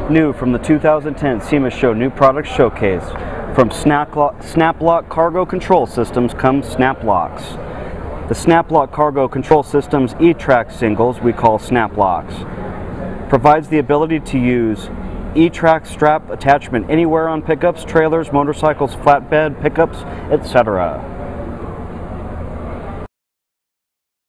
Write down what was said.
New from the 2010 SEMA Show New Product Showcase. From Snap-Loc Cargo Control Systems comes Snap-Locs. The Snap-Loc Cargo Control Systems E-Track singles we call Snap-Locs. Provides the ability to use E-Track strap attachment anywhere on pickups, trailers, motorcycles, flatbed, pickups, etc.